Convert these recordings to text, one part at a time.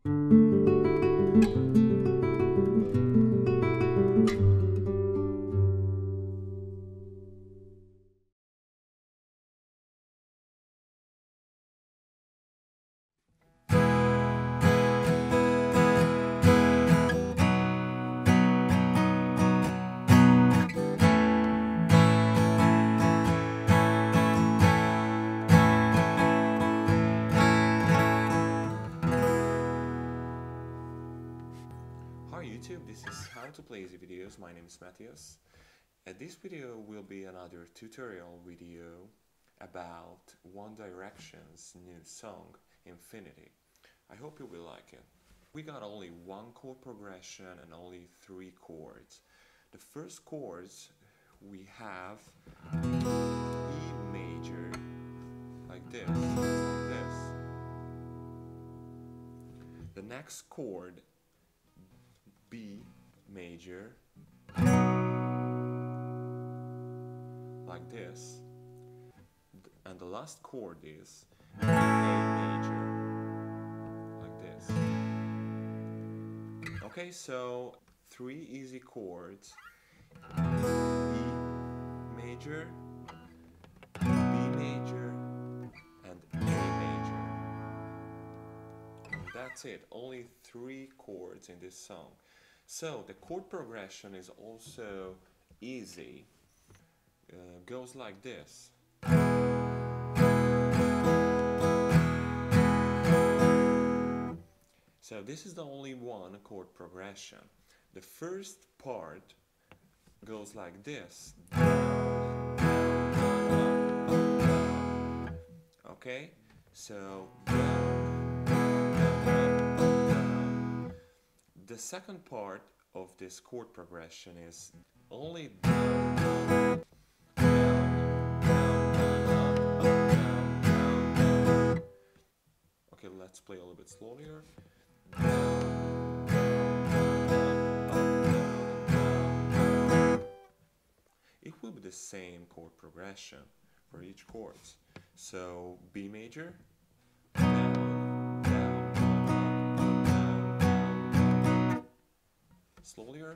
Hi YouTube, this is how to play easy videos. My name is Matthias, and this video will be another tutorial video about One Direction's new song, Infinity. I hope you will like it. We got only one chord progression and only 3 chords. The first chords we have E major, like this, like this. The next chord B major, like this, and the last chord is A major, like this. Okay, so 3 easy chords: E major, B major, and A major. And that's it, only 3 chords in this song. So the chord progression is also easy. Goes like this. So this is the only one chord progression. The first part goes like this. Okay? So the second part of this chord progression is only down, down, down. Okay, let's play a little bit slower. It will be the same chord progression for each chord. So B major, slower,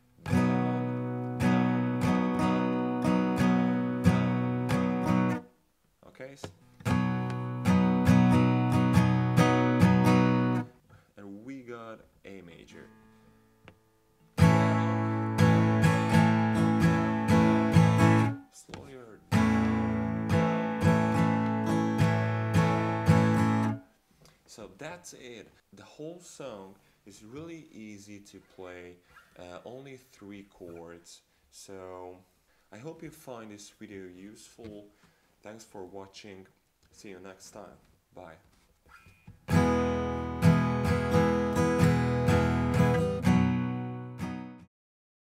okay, and we got A major. Slower. So that's it. The whole song is really easy to play, only 3 chords. So I hope you find this video useful. Thanks for watching. See you next time. Bye.